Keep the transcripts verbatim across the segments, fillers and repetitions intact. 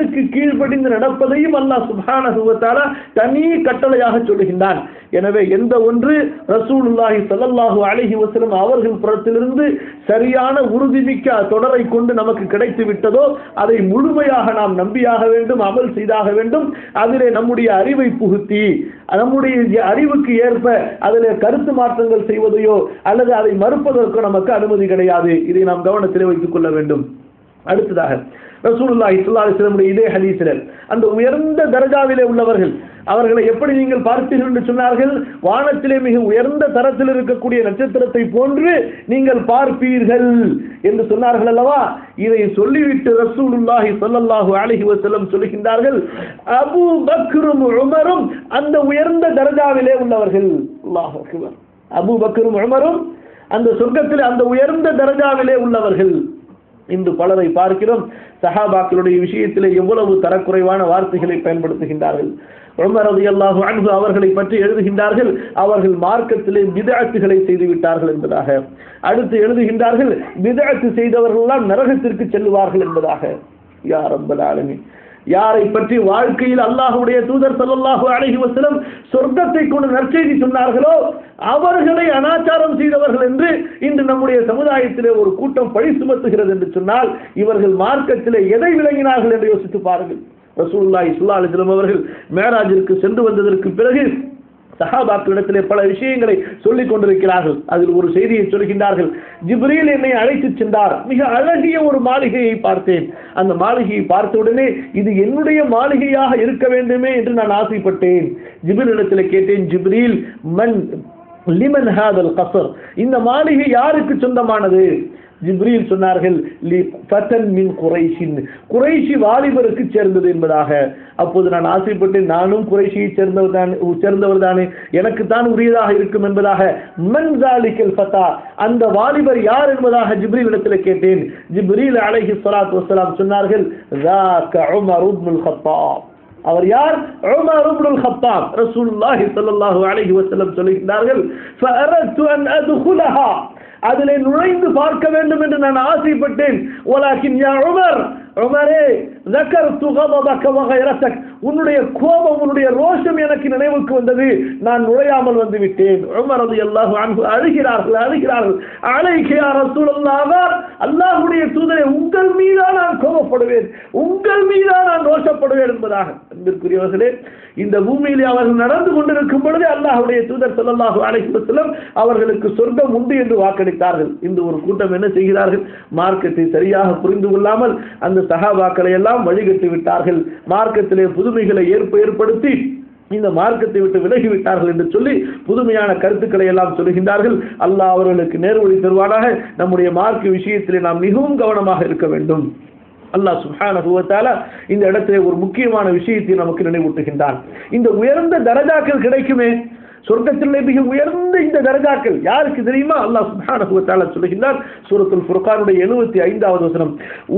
அவனுக்கு கீழ்ப்படிந்து நடப்பதையும் அல்லாஹ் சுப்ஹானஹு வ தஆலா தனி கட்டளையாக சொல்லுகின்றான். எனவே எந்த ஒன்று ரசூலுல்லாஹி ஸல்லல்லாஹு அலைஹி வஸல்லம் அவர்கள் புறத்திலிருந்து சரியான உறுதிமிக்க தொடரை கொண்டு நமக்கு கிடைத்து விட்டதோ அதை முழுமையாக நாம் நம்பியாக வேண்டும், அமல் செய்தாக வேண்டும். அதிலே நம்முடைய அறிவை புகுத்தி நம்முடைய அறிவுக்கு ஏற்ப அதிலே கருத்து மாற்றங்கள் செய்வதையோ அல்லது அதை மறுப்பதற்கோ நமக்கு அனுமதி கிடையாது. இதை நாம் கவனத்திலே வைத்துக் கொள்ள வேண்டும். அடுத்ததாக ரசூலுல்லாஹி ஸல்லல்லாஹு அலைஹி வஸல்லம் இதே ஹதீஸில் அந்த உயர்ந்த தரஜாவிலே உள்ளவர்கள் அவர்களை எப்படி நீங்கள் பார்த்தீர்கள் என்று சொன்னார்கள், வானத்திலே மிக உயர்ந்த தரத்தில் இருக்கக்கூடிய நட்சத்திரத்தை போன்று நீங்கள் பார்ப்பீர்கள் என்று சொன்னார்கள் அல்லவா. இதை சொல்லிவிட்டு ரசூலுல்லாஹி ஸல்லல்லாஹு அலைஹி வஸல்லம் சொல்லுகின்றார்கள், அபூ பக்ரும் உமரும் அந்த உயர்ந்த தரஜாவிலே உள்ளவர்கள். அல்லாஹ் அக்பர். அபூ பக்ரும் உமரும் அந்த சொர்க்கத்தில் அந்த உயர்ந்த தரஜாவிலே உள்ளவர்கள். இன்று பலரை பார்க்கிறோம் சஹாபாக்களுடைய விஷயத்திலே எவ்வளவு தரக்குறைவான வார்த்தைகளை பயன்படுத்துகின்றார்கள். உமர் ரலியல்லாஹு அன்ஹு அவர்களை பற்றி எழுதுகின்றார்கள், அவர்கள் மார்க்கத்திலே பித்அத்துகளை செய்து விட்டார்கள் என்பதாக. அடுத்து எழுதுகின்றார்கள், பித்அத்து செய்தவர்கள் எல்லாம் நரகத்திற்கு செல்வார்கள் என்பதாக. யா ரப்பல் ஆலமீன். யாரை பற்றி வாழ்க்கையில் அல்லாஹ்வுடைய தூதர் ஸல்லல்லாஹு அலைஹி வஸல்லம் சொர்க்கத்தை கொண்டு நற்செய்தி சொன்னார்களோ அவர்களை அனாச்சாரம் செய்தவர்கள் என்று இன்று நம்முடைய சமுதாயத்திலே ஒரு கூட்டம் பழி சுமத்துகிறது என்று சொன்னால் இவர்கள் மார்க்கத்திலே எதை விளங்கினார்கள் என்று யோசித்து பாருங்கள். ரசூலுல்லாஹி ஸல்லல்லாஹு அலைஹி வஸல்லம் அவர்கள் மேராஜிற்கு சென்று வந்ததற்கு பிறகு சஹாபாக்களிடத்திலே பல விஷயங்களை சொல்லிக் கொண்டிருக்கிறார்கள். அதில் ஒரு செய்தியை சொல்கின்றார்கள், ஜிப்ரீல் என்னை அழைத்து சென்றார், மிக அழகிய ஒரு மாளிகையை பார்த்தேன். அந்த மாளிகையை பார்த்தவுடனே இது என்னுடைய மாளிகையாக இருக்க வேண்டுமே என்று நான் ஆசைப்பட்டேன். ஜிப்ரீல் இடத்திலே கேட்டேன், ஜிப்ரீல் மன் லிமன் ஹாதல் கஸர், இந்த மாளிகை யாருக்கு சொந்தமானது? ஜிப்ரீல் சொன்னார்கள், லி ஃபதன் மின் குரைஷின், குரைஷி வாலிபருக்கு சேர்ந்தது என்பதாக. அப்போது நான் ஆசைப்பட்டு நானும் குரைஷியை சேர்ந்தவர் தான் சேர்ந்தவர் தானே, எனக்கு தான் உரியதாக இருக்கும் என்பதாக. மன் ஜாலிகல் ஃபதா, அந்த வாலிபர் யார் என்பதாக ஜிப்ரீல் இடத்தில் கேட்டேன். ஜிப்ரீல் அலைஹி ஸலாத்து வஸலாம் சொன்னார்கள், ذاك عمر بن الخطاب, அவர் யார்? Umar ibnul Khattab. ரசூலுல்லாஹி ஸல்லல்லாஹு அலைஹி வஸல்லம் சொல்கிறார்கள், فأردت أن أدخلها, அதிலே நுழைந்து பார்க்க வேண்டும் என்று நான் ஆசைப்பட்டேன். வலாக்கின் யா உமர், உமரே, ذكرت غضبك وغيرتك, உன்னுடைய கோபம் உன்னுடைய ரோஷம் எனக்கு நினைவுக்கு வந்தது, நான் நுழையாமல் வந்து விட்டேன். உமர் ரலியல்லாஹு அன்ஹு அழுகிறார்கள் அழுகிறார்கள் அலைக யா ரசூலல்லாஹ், அல்லாஹ்வுடைய தூதரே, உங்கள் மீதா நான் கோபப்படுவேன், உங்கள் மீதா நான் ரோஷப்படுவேன் என்பதாக. அன்பிற்குரியவர்களே, இந்த பூமியிலே அவர்கள் நடந்து கொண்டிருக்கும் பொழுது அல்லாஹ்வுடைய தூதர் ஸல்லல்லாஹு அலைஹி வஸல்லம் அவர்களுக்கு சொர்க்கம் உண்டு என்று வாக்களித்தார்கள். இந்த ஒரு கூட்டம் என்ன செய்கிறார்கள்? மார்க்கத்தை சரியாக புரிந்து கொள்ளாமல் அந்த சஹாபாக்களை எல்லாம் வழிகட்டி விட்டார்கள். மார்க்கத்திலே புதுமைகளை ஏற்ப ஏற்படுத்தி இந்த மார்க்கத்தை விட்டு விலகிவிட்டார்கள் என்று சொல்லி புதுமையான கருத்துக்களை எல்லாம் சொல்கின்றார்கள். அல்லாஹ் அவர்களுக்கு நேர்வழி தருவானாக. நம்முடைய மார்க்க விஷயத்திலே நாம் மிகவும் கவனமாக இருக்க வேண்டும். அல்லாஹ் சுப்ஹானஹு வ தஆலா இந்த இடத்திலே ஒரு முக்கியமான விஷயத்தை நமக்கு நினைவூட்டுகின்றான். இந்த உயர்ந்த தரஜாக்கள் கிடைக்குமே, சொர்க்கத்திலே மிக உயர்ந்த இந்த தரஜாக்கள் யாருக்கு தெரியுமா? அல்லாஹ் சுப்ஹானஹு வ தஆலா சொல்கிறார் சூரத்துல் ஃபுர்கானுடைய எழுபத்தி ஐந்தாவது வசனம்,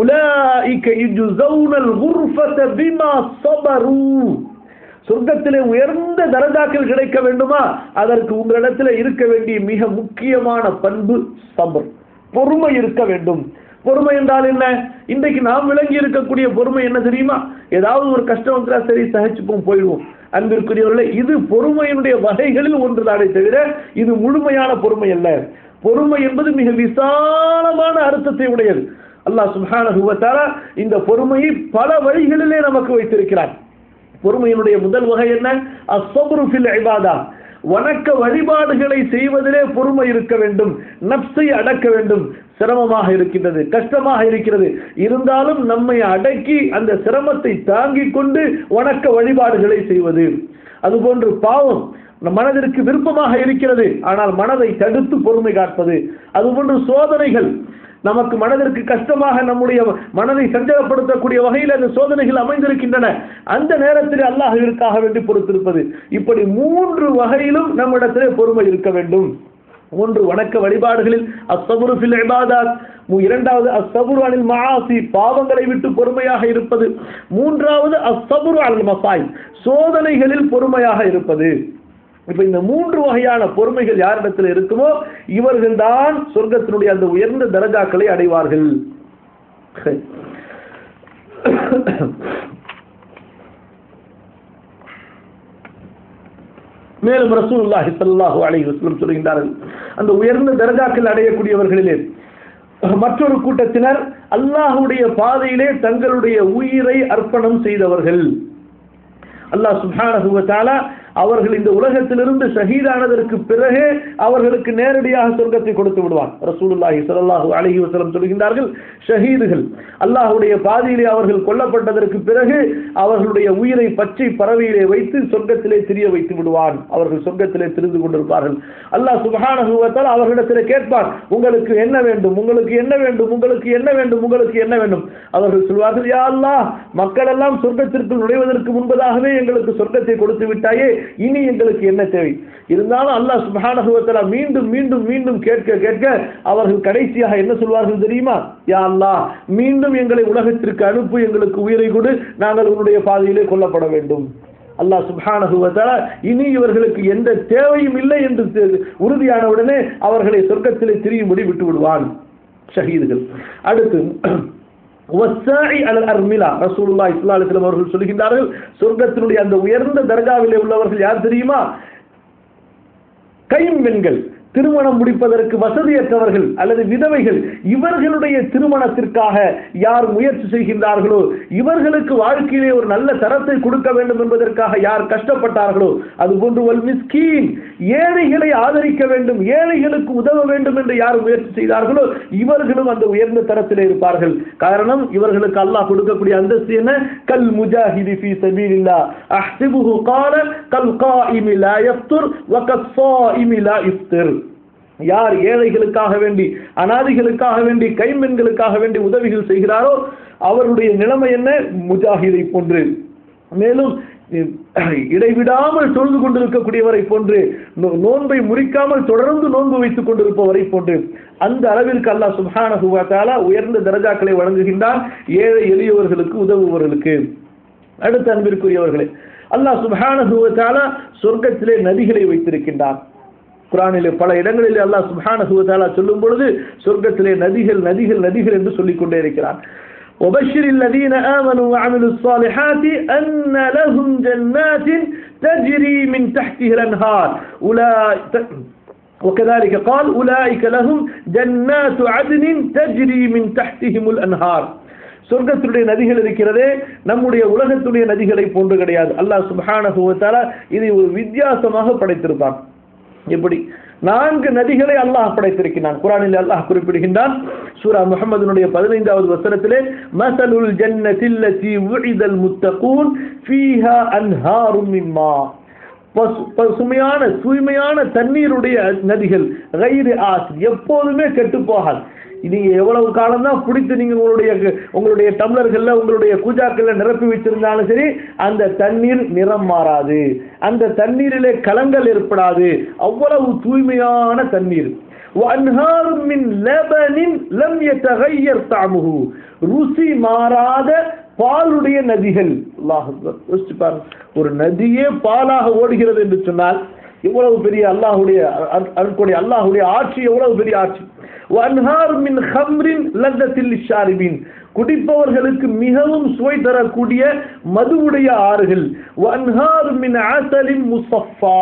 உலாயிக யுஜஸௌனல் குர்ஃபத பிமா ஸபரு, சொர்க்கத்திலே உயர்ந்த தரஜாக்கள் கிடைக்க வேண்டுமா, அதற்கு உங்களிடத்தில் இருக்க வேண்டிய மிக முக்கியமான பண்பு சபர், பொறுமை இருக்க வேண்டும். பொறுமை என்றால் என்ன? இன்றைக்கு நாம் விளங்கி இருக்கக்கூடிய பொறுமை என்ன தெரியுமா? ஏதாவது ஒரு கஷ்டம் வந்தா சரி சகிச்சுப்போம் போயிடுவோம். அன்பிற்குரியவர்களே, இது பொறுமையினுடைய வகைகளில் ஒன்றுதானே தவிர இது முழுமையான பொறுமை அல்ல. பொறுமை என்பது மிக விசாலமான அர்த்தத்தை உடையது. அல்லாஹ் சுப்ஹானஹு வ தஆலா இந்த பொறுமையை பல வழிகளிலே நமக்கு வைத்திருக்கிறார். பொறுமையினுடைய முதல் வகை என்ன? அஸ்ஸப்ரு ஃபில் இபாதா, வணக்க வழிபாடுகளை செய்வதிலே பொறுமை இருக்க வேண்டும். நப்சை அடக்க வேண்டும். சிரமமாக இருக்கின்றது, கஷ்டமாக இருக்கிறது, இருந்தாலும் நம்மை அடக்கி அந்த சிரமத்தை தாங்கிக் கொண்டு வணக்க வழிபாடுகளை செய்வது. அதுபோன்று பாவம் மனதிற்கு விருப்பமாக இருக்கிறது, ஆனால் மனதை தடுத்து பொறுமை காப்பது. அதுபோன்று சோதனைகள் நமக்கு மனதிற்கு கஷ்டமாக நம்முடைய மனதை சஞ்சலப்படுத்தக்கூடிய வகையில் அந்த சோதனைகள் அமைந்திருக்கின்றன, அந்த நேரத்தில் அல்லாஹ்விற்காக வேண்டி பொறுத்திருப்பது. இப்படி மூன்று வகையிலும் நம்மிடத்திலே பொறுமை இருக்க வேண்டும். ஒன்று வணக்க வழிபாடுகளில் அஸ்ஸப்ரு ஃபில் இபாதத், இரண்டாவது அஸ்ஸப்ரு அனில் மஆசி, பாவங்களை விட்டு பொறுமையாக இருப்பது. மூன்றாவது அஸ்ஸப்ரு அலல் மசாயிப், சோதனைகளில் பொறுமையாக இருப்பது. இப்ப இந்த மூன்று வகையான பொறுமைகள் யாரிடத்தில் இருக்குமோ இவர்கள் தான் சொர்க்கத்தினுடைய அந்த உயர்ந்த தரஜாக்களை அடைவார்கள். மேலும் ரசூலுல்லாஹி ஸல்லல்லாஹு அலைஹி வஸல்லம் சொல்கின்றார்கள், அந்த உயர்ந்த தரஜாக்கள் அடையக்கூடியவர்களிலே மற்றொரு கூட்டத்தினர் அல்லாஹ்வுடைய பாதையிலே தங்களுடைய உயிரை அர்ப்பணம் செய்தவர்கள். அல்லாஹ் சுப்ஹானஹு வ தஆலா அவர்கள் இந்த உலகத்திலிருந்து ஷஹீதானதற்கு பிறகு அவர்களுக்கு நேரடியாக சொர்க்கத்தை கொடுத்து விடுவான். ரசூலுல்லாஹி ஸல்லல்லாஹு அலைஹி வஸல்லம் சொல்கின்றார்கள், ஷஹீதுகள் அல்லாஹ்வுடைய பாதையிலே அவர்கள் கொல்லப்பட்டதற்கு பிறகு அவர்களுடைய உயிரை பச்சை பறவையிலே வைத்து சொர்க்கத்திலே திரிய வைத்து விடுவான். அவர்கள் சொர்க்கத்திலே திரிந்து கொண்டிருப்பார்கள். அல்லாஹ் சுப்ஹானஹு வ தஆலா அவர்களிடத்திலே கேட்பான், உங்களுக்கு என்ன வேண்டும், உங்களுக்கு என்ன வேண்டும், உங்களுக்கு என்ன வேண்டும், உங்களுக்கு என்ன வேண்டும். அவர்கள் சொல்வார்கள், யா அல்லாஹ், மக்கள் எல்லாம் சொர்க்கத்திற்குள் நுழைவதற்கு முன்பதாகவே எங்களுக்கு சொர்க்கத்தை கொடுத்து விட்டாயே, இனி எங்களுக்கு என்ன தேவை? இருந்தாலும் அல்லாஹ் சுப்ஹானஹு வ தஆலா மீண்டும் மீண்டும் மீண்டும் கேட்க கேட்க அவர்கள் கடைசியாக என்ன சொல்வார்கள் தெரியுமா? யா அல்லாஹ், மீண்டும் எங்களை உலகத்திற்கு அனுப்பு, எங்களுக்கு உயிரை கொடு, நாங்கள் உன்னுடைய பாதையிலே கொல்லப்பட வேண்டும். அல்லாஹ் சுப்ஹானஹு வ தஆலா இனி இவர்களுக்கு எந்த தேவையும் இல்லை என்று உறுதியான உடனே அவர்களை சொர்க்கத்திலே திரியும்படி விட்டு விடுவான் ஷஹீதுகள். அடுத்து வஸ்ஸாஇ அலல் அர்மிலா, ரசூலுல்லாஹி ஸல்லல்லாஹு அலைஹி வஸல்லம் அவர்கள் சொல்கின்றார்கள், சொர்க்கத்தினுடைய அந்த உயர்ந்த தர்ஜாவிலே உள்ளவர்கள் யார் தெரியுமா? கைம்பெண்கள், திருமணம் முடிப்பதற்கு வசதியற்றவர்கள் அல்லது விதவைகள், இவர்களுடைய திருமணத்திற்காக யார் முயற்சி செய்கின்றார்களோ, இவர்களுக்கு வாழ்க்கையிலே ஒரு நல்ல தரத்தை கொடுக்க வேண்டும் என்பதற்காக யார் கஷ்டப்பட்டார்களோ, அதுபோன்று வல் மிஸ்கீன், ஏழைகளை ஆதரிக்க வேண்டும், ஏழைகளுக்கு உதவ வேண்டும் என்று யார் முயற்சி செய்தார்களோ இவர்களும் அந்த உயர்ந்த தரத்திலே இருப்பார்கள். காரணம், இவர்களுக்கு அல்லாஹ் கொடுக்கக்கூடிய அந்தஸ்து என்ன? கல் முஜாஹிதி ஃபீ சபீலில்லாஹ் அஹ்ஸிபுஹு قال கல் காயிமி லா யஃப்துர் வ கஸ்ஸாயிமி லா இஃப்திர். யார் ஏழைகளுக்காக வேண்டி, அனாதிகளுக்காக வேண்டி, கைம்பெண்களுக்காக வேண்டி உதவிகள் செய்கிறாரோ அவருடைய நிலைமை என்ன? முஜாஹிதை போன்று. மேலும் இடைவிடாமல் தொழுது கொண்டிருக்கக்கூடியவரை போன்று, நோன்பை முறிக்காமல் தொடர்ந்து நோன்பு வைத்துக் கொண்டிருப்பவரை போன்று, அந்த அளவிற்கு அல்லாஹ் சுப்ஹானஹு வ தஆலா உயர்ந்த தரஜாக்களை வழங்குகின்றான் ஏழை எளியவர்களுக்கு உதவுபவர்களுக்கு. அடுத்த அன்பிற்குரியவர்களே, அல்லாஹ் சுப்ஹானஹு வ தஆலா சொர்க்கத்திலே நதிகளை வைத்திருக்கின்றான். குர்ஆனிலே பல இடங்களிலே அல்லாஹ் சுப்ஹானஹு வ தஆலா சொல்லும் பொழுது சொர்க்கத்திலே நதிகள் நதிகள் நதிகள் என்று சொல்லிக் கொண்டே இருக்கிறான். وبشر الذين آمنوا وعملوا الصالحات أن لهم جنات تجري من تحتها الأنهار أولئك وكذلك قال أولئك لهم جنات عدن تجري من تحتهم الأنهار. சொர்க்கத்துடைய நதிகள் இருக்கிறதே நம்முடைய உலகத்துடைய நதிகளை போன்று கிடையாது. அல்லாஹ் சுப்ஹானஹு வ தஆலா இதை ஒரு வித்தியாசமாக படைத்திருப்பான். எப்படி? நான்கு நதிகளை அல்லாஹ் படைத்திருக்கிறான். குர்ஆனில் அல்லாஹ் குறிப்பிடுகின்றான், சூரா முஹம்மதினுடைய பதினைந்தாவது வசனத்திலே, மஸலுல் ஜன்னத்தில் லத்தி உஇதல் முத்தகூன் ஃபீஹா அன்ஹாரும் மின் மா, பசுமையான தூய்மையான தண்ணீருடைய நதிகள், கைரு ஆஸ், எப்போதுமே கெட்டு போகாது. நீங்க எவ்வளவு காலம் தான் பிடித்து நீங்க உங்களுடைய உங்களுடைய டம்ளர்கள்ல உங்களுடைய கூஜாக்கள்ல நிரப்பி வச்சிருந்தாலும் சரி, அந்த தண்ணீர் நிறம் மாறாது, அந்த தண்ணீரிலே கலங்கள் ஏற்படாது, அவ்வளவு தூய்மையான தண்ணீர். வஅன்ஹாரும் மின் லபனின் லம் யதகய்யர் தஅமுஹு, ருசி மாறாத பாலுடைய நதிகள். அல்லாஹ் அக்பர். யோசிச்சு பாருங்க, ஒரு நதியே பாலாக ஓடுகிறது என்று சொன்னால் எவ்வளவு பெரிய அல்லாஹ்வுடைய அருட்கொடை, அல்லாஹ்வுடைய ஆட்சி எவ்வளவு பெரிய ஆட்சி. வஅன்ஹார் மின் ஹம்ரின் லذத்தில் லிஷாரிபின், குடிப்பவர்களுக்கு மிகவும் சுவை தரக்கூடிய மதுவுடைய ஆறுகள். வஅன்ஹார் மின் அஸலின் முஸஃபா,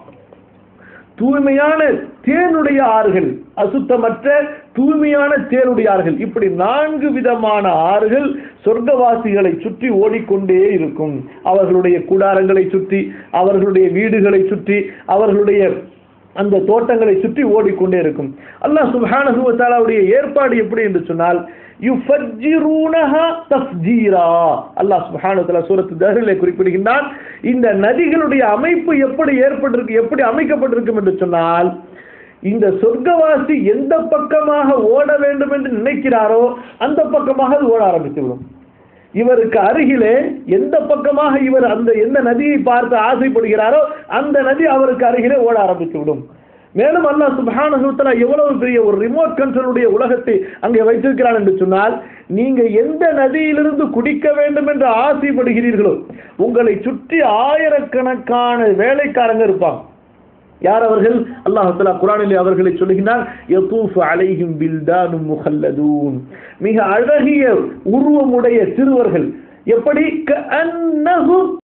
தூய்மையான தேனுடைய ஆறுகள், அசுத்தமற்ற தூய்மையான தேனுடைய ஆறுகள். இப்படி நான்கு விதமான ஆறுகள் சொர்க்கவாசிகளை சுற்றி ஓடிக்கொண்டே இருக்கும். அவர்களுடைய கூடாரங்களை சுற்றி, அவர்களுடைய வீடுகளை சுற்றி, அவர்களுடைய அந்த தோட்டங்களை சுற்றி ஓடிக்கொண்டே இருக்கும். அல்லாஹ் சுப்ஹானஹு வ தஆலாவுடைய ஏற்பாடு எப்படி என்று சொன்னால், யுஃபஜ்ஜிரூனஹா தஃஜீரா. அல்லாஹ் சுப்ஹானஹு வ தஆலா சூரத்து தஹ்ரிலே குறிப்பிடுகின்றான், இந்த நதிகளுடைய அமைப்பு எப்படி ஏற்பட்டிருக்கு, எப்படி அமைக்கப்பட்டிருக்கும் என்று சொன்னால், இந்த சொர்க்கவாசி எந்த பக்கமாக ஓட வேண்டும் என்று நினைக்கிறாரோ அந்த பக்கமாக அது ஓட ஆரம்பித்துவிடும். இவருக்கு அருகிலே எந்த பக்கமாக இவர் அந்த எந்த நதியை பார்த்து ஆசைப்படுகிறாரோ அந்த நதி அவருக்கு அருகிலே ஓட ஆரம்பித்து விடும். மேலும் அல்லாஹ் சுப்ஹானஹு வ தஆலா எவ்வளவு பெரிய ஒரு ரிமோட் கண்ட்ரோலுடைய உலகத்தை அங்கே வைத்திருக்கிறான் என்று சொன்னால், நீங்க எந்த நதியிலிருந்து குடிக்க வேண்டும் என்று ஆசைப்படுகிறீர்களோ உங்களை சுற்றி ஆயிரக்கணக்கான வேலைக்காரங்க இருப்பாங்க. யார் அவர்கள்? அல்லாஹ் தஆலா குர்ஆனிலே அவர்களை சொல்கிறார், யதூஃபு அலைஹிம் பில்தானும் முஹல்லதூன், மிக அழகிய உருவமுடைய சிறுவர்கள், எப்படி கஅன்னஹும்